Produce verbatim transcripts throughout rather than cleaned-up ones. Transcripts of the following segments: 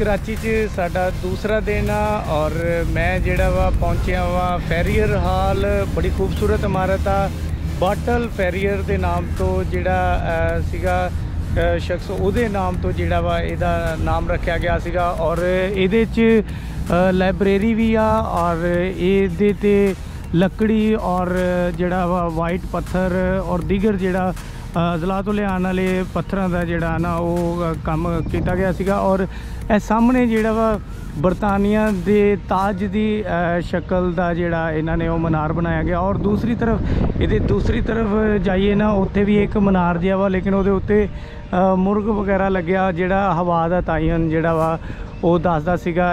कराची च साडा दूसरा दिन आ और मैं जिहड़ा वा पहुंचिया वा फैरीयर हाल। बड़ी खूबसूरत इमारत आ। बाटल फैरीयर के नाम तो जिहड़ा सीगा शख्स उहदे नाम तो जिहड़ा वा इहदा नाम रखा गया सीगा और इहदे च लाइब्रेरी भी आ और इहदे ते लकड़ी और जिहड़ा वा वाइट पत्थर और दीगर जिहड़ा अजला तो लियान वाले पत्थरों का जिहड़ा ना वो काम किया गया सीगा। और ए सामने जिहड़ा वा बरतानिया दे ताज दी शक्ल का जिहड़ा इन्हां ने वो मीनार बनाया गया। और दूसरी तरफ इहदे दूसरी तरफ जाइए ना उत्थे भी एक मीनार जिहा वा, लेकिन उहदे उत्ते मुर्ग वगैरह लग्या जिहड़ा हवा दा तायन जिहड़ा वा वो दसदा सीगा।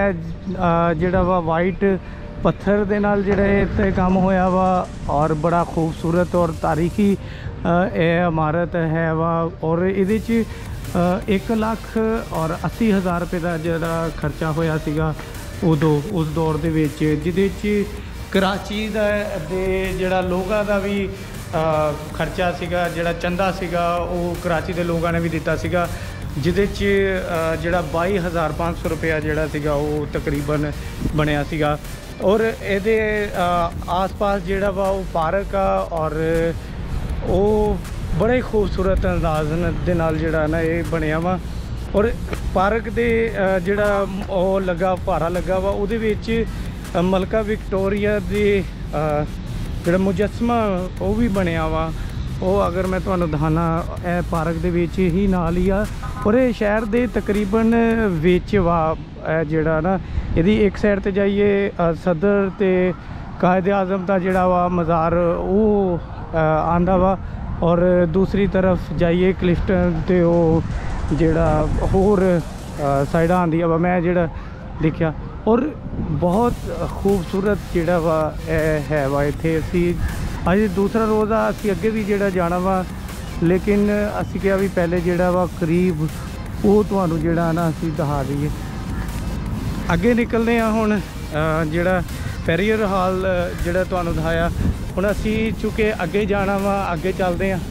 ए जिहड़ा वा वाइट पत्थर दे नाल जिहड़ा इत्थे काम होया वा और बड़ा खूबसूरत और तारीखी यह इमारत है वा। और इहदे च एक लाख और अस्सी हज़ार रुपये का जिहड़ा खर्चा होया सीगा उदों उस दौर दे विच, जिहदे च कराची दा दे जिहड़ा लोगां दा भी खर्चा सीगा, जिहड़ा चंदा सीगा वो कराची दे लोगां ने भी दिता सीगा, जिहदे च जिहड़ा बाई हज़ार पाँच सौ रुपया जिहड़ा सीगा वो तकरीबन बनया सीगा। और इहदे आस पास जिहड़ा वा वो पार्क आ और वो बड़े खूबसूरत अंदाज दे नाल जिहड़ा ना ये बनया वा। और पार्क दे जिहड़ा वो लगा भारा लगा वा उहदे विच मलका विक्टोरिया दे जिहड़ा मुजस्मा वो भी बनया वा। वो अगर मैं तुहानू दिखाना ए पार्क दे विच ही नाल ही आ और ये शहर दे तकरीबन विच वा। जिहड़ा ना इहदी एक साइड ते जाइए सदर ते कायद आज़म का जिहड़ा वा मज़ार वो आंदा वा और दूसरी तरफ जाइए क्लिफ्टन ते वो जिहड़ा होर साइड आंदी वा मैं जिहड़ा देखिया। और बहुत खूबसूरत जिहड़ा वा है वा इत्थे। असी अज दूसरा रोज़ आ, असी अगे भी जिहड़ा जाना वा, लेकिन असी क्या भी पहले जिहड़ा वा करीब वो तुहानू जिहड़ा ना असी दिखा दईए। अगे निकलते हैं हुण जिहड़ा फैरीयर हाल जिहड़ा तुहानू दिखाया। हुण असी चूँकि अगे जाना वा, अगे चलते हैं।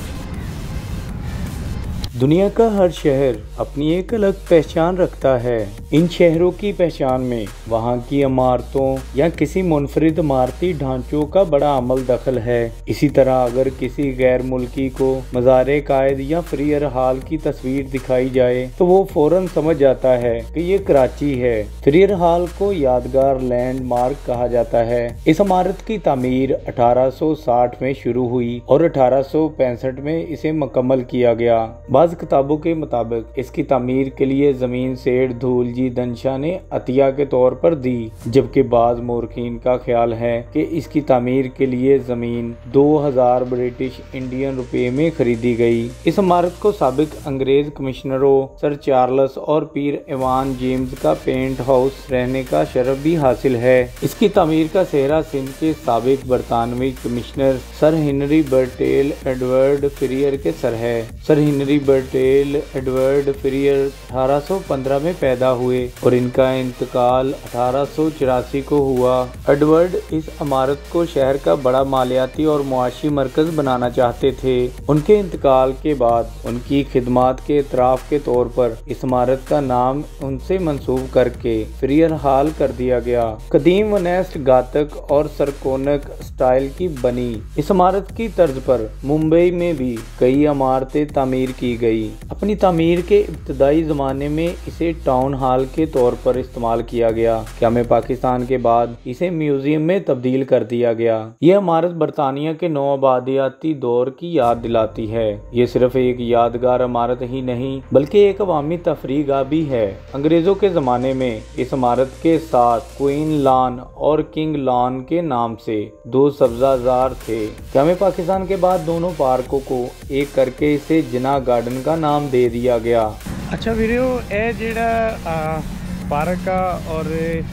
दुनिया का हर शहर अपनी एक अलग पहचान रखता है। इन शहरों की पहचान में वहाँ की इमारतों या किसी मुनफरिद इमारती ढांचों का बड़ा अमल दखल है। इसी तरह अगर किसी गैर मुल्की को मज़ार कायद या फैरीयर हाल की तस्वीर दिखाई जाए तो वो फौरन समझ जाता है कि ये कराची है। फैरीयर हाल को यादगार लैंडमार्क कहा जाता है। इस इमारत की तामीर अठारह सौ साठ में शुरू हुई और अठारह सौ पैंसठ में इसे मुकम्मल किया गया। बाज़ किताबों के मुताबिक इसकी तामीर के लिए ज़मीन सेठ धूलजी दनशा ने अतिया के तौर पर दी, जबकि बाज़ मोरखीन का ख्याल है कि इसकी तामीर के लिए ज़मीन दो हज़ार ब्रिटिश इंडियन रुपए में खरीदी गई। इस इमारत को साबिक अंग्रेज कमिश्नरों सर चार्ल्स और पीर इवान जेम्स का पेंट हाउस रहने का शरफ भी हासिल है। इसकी तामीर का सेहरा सिंध के साबिक बरतानवी commissioner sir Henry Bartle Edward Frere के सर है। Sir Henry Bartle Edward Frere अठारह सौ पंद्रह में पैदा हुए और इनका इंतकाल अठारह सौ चौरासी को हुआ। एडवर्ड इस इमारत को शहर का बड़ा मालियाती और मुआशी मरकज बनाना चाहते थे। उनके इंतकाल के बाद उनकी खिदमात के इतराफ के तौर पर इस इमारत का नाम उनसे मंसूब करके फैरीयर हाल कर दिया गया। कदीम व नेस्ट गातक और सरकोनक स्टाइल की बनी इस इमारत की तर्ज पर मुंबई में भी कई इमारतें तामीर की गई। अपनी तामीर के इब्तदाई ज़माने में इसे टाउन हॉल के तौर पर इस्तेमाल किया गया। क़याम पाकिस्तान के बाद इसे म्यूजियम में तब्दील कर दिया गया। यह इमारत बरतानिया के नौआबादियाती दौर की याद दिलाती है। ये सिर्फ एक यादगार इमारत ही नहीं बल्कि एक अवामी तफरीह गाह भी है। अंग्रेजों के ज़माने में इस इमारत के साथ क्वीन लॉन और किंग लॉन के नाम से दो सब्ज़ाजार थे। क़याम पाकिस्तान के बाद दोनों पार्कों को एक करके इसे जिना गार्डन का नाम दे दिया गया। अच्छा वीडियो ए जिहड़ा पार्क आ और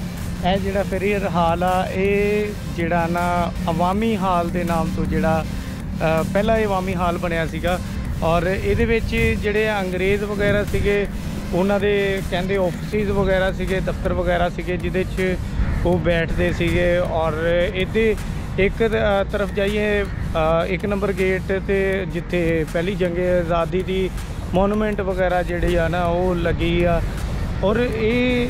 ए जिहड़ा फैरीयर हाल आ ये जिहड़ा ना अवामी हाल के नाम तो जिहड़ा पहला अवामी हाल बनया सीगा और इहदे विच जिहड़े अंग्रेज़ वगैरह सीगे उन्हां दे कहंदे ऑफिस वगैरह सीगे दफ्तर वगैरह सीगे जिहदे च वो बैठते सीगे। और इहदे एक तरफ जाइए एक नंबर गेट ते जिथे पहली जंगे आज़ादी की मोनूमेंट वगैरह जिहड़ी आ ना वो लगी आ और ये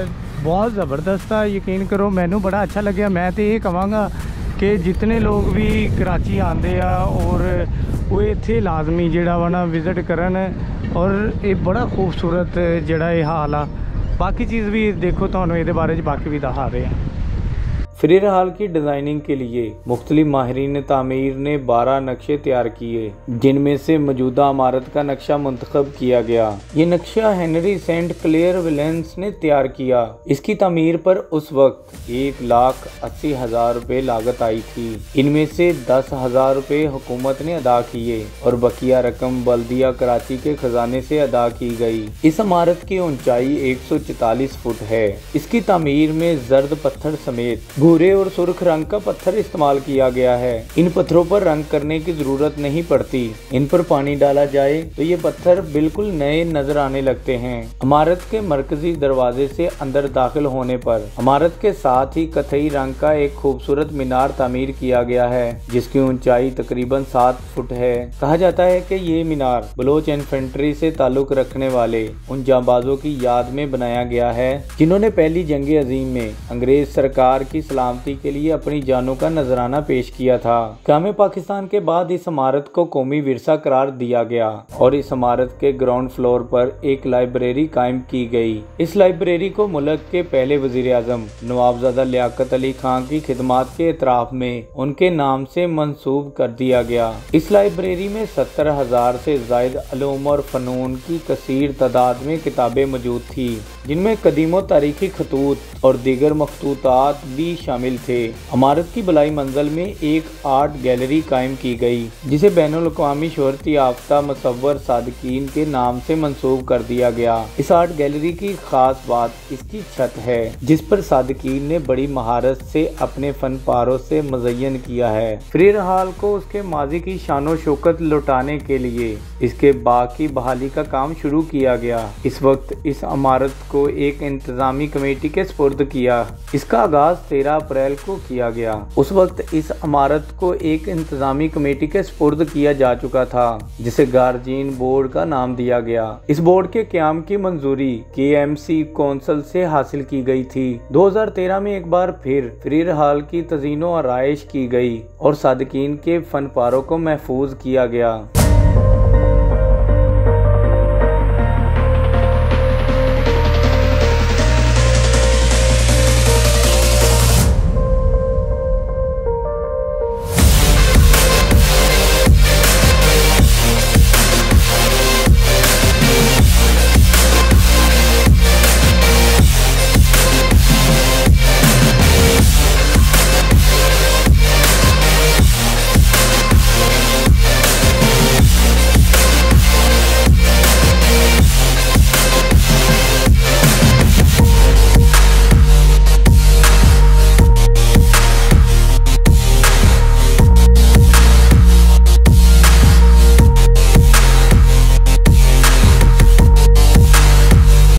बहुत ज़बरदस्त था, यकीन करो मैनू बड़ा अच्छा लगे। मैं तो ये कहांगा कि जितने लोग भी कराची आते हैं और वो इत्थे लाजमी जिहड़ा वा ना विजिट करन, और ये बड़ा खूबसूरत जिहड़ा ये हाल आ। बाकी चीज़ भी देखो, तुहानू इहदे बारे च बाकी भी दसा रहे हैं। फ्रेयर हाल की डिज़ाइनिंग के लिए मुख्तलिफ माहिरीन तामीर ने बारह नक्शे तैयार किए, जिनमें से मौजूदा इमारत का नक्शा मुंतखब किया गया। ये नक्शा हेनरी सेंट क्लेयर विलेंस ने तैयार किया। इसकी तामीर पर उस वक्त एक लाख अस्सी हजार रुपये लागत आई थी। इनमें से दस हजार रुपये हुकूमत ने अदा किए और बकिया रकम बल्दिया कराची के खजाने से अदा की गई। इस इमारत की ऊंचाई एक सौ चौतालीस फुट है। इसकी तामीर में जर्द पत्थर समेत भूरे और सुर्ख रंग का पत्थर इस्तेमाल किया गया है। इन पत्थरों पर रंग करने की जरूरत नहीं पड़ती। इन पर पानी डाला जाए तो ये पत्थर बिल्कुल नए नजर आने लगते हैं। इमारत के मरकजी दरवाजे से अंदर दाखिल होने पर इमारत के साथ ही कथई रंग का एक खूबसूरत मीनार तामीर किया गया है, जिसकी ऊंचाई तकरीबन सात फुट है। कहा जाता है कि ये मीनार बलोच इन्फेंट्री से ताल्लुक रखने वाले उन जांबाजों की याद में बनाया गया है, जिन्होंने पहली जंग अजीम में अंग्रेज सरकार की सलामती के लिए अपनी जानों का नजराना पेश किया था। क़याम पाकिस्तान के बाद इस इमारत को कौमी विरसा करार दिया गया और इस इमारत के ग्राउंड फ्लोर पर एक लाइब्रेरी कायम की गई। इस लाइब्रेरी को मुल्क के पहले वजीर आजम नवाबजादा लियाकत अली खान की खिदमात के इतराफ में उनके नाम से मंसूब कर दिया गया। इस लाइब्रेरी में सत्तर हजार से जायद अलूम और फनून की कसीर तादाद में किताबें मौजूद थी, जिनमें कदीमो तारीखी खतूत और दीगर मखतूतात भी शामिल थे। इमारत की बलाई मंजिल में एक आर्ट गैलरी कायम की गई, जिसे बैनुल अक़वामी शोहरत याफ्ता मुसव्वर सादिकीन के नाम से मंसूब कर दिया गया। इस आर्ट गैलरी की खास बात इसकी छत है, जिस पर सादिकीन ने बड़ी महारत से अपने फन पारों से मुज़य्यन किया है। फ्रेयर हाल को उसके माजी की शानो शौकत लौटाने के लिए इसके बाग की बहाली का काम शुरू किया गया। इस वक्त इस इमारत को एक इंतजामी कमेटी के सुपुर्द किया। इसका आगाज तेरह अप्रैल को किया गया। उस वक्त इस इमारत को एक इंतजामी कमेटी के सुपुर्द किया जा चुका था, जिसे गार्जियन बोर्ड का नाम दिया गया। इस बोर्ड के क़याम की मंजूरी के एम सी कौंसिल से हासिल की गई थी। दो हजार तेरह में एक बार फिर फ्रेयर हाल की तज़ीनो आराइश की गई और सादिकीन के फन पारों को महफूज किया गया।